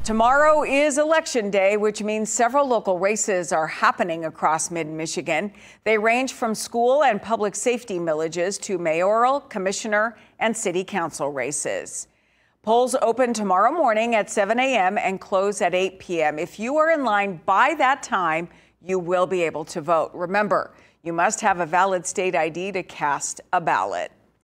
Tomorrow is Election Day, which means several local races are happening across mid-Michigan. They range from school and public safety millages to mayoral, commissioner, and city council races. Polls open tomorrow morning at 7 a.m. and close at 8 p.m. If you are in line by that time, you will be able to vote. Remember, you must have a valid state ID to cast a ballot.